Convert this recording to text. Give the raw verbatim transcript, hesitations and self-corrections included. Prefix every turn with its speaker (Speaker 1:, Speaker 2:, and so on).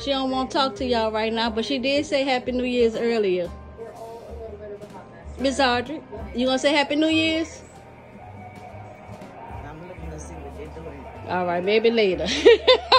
Speaker 1: She don't want to talk to y'all right now, but she did say Happy New Year's earlier. Miss Audrey, you gonna say Happy New Year's?
Speaker 2: I'm looking to see what they're doing.
Speaker 1: All right, maybe later.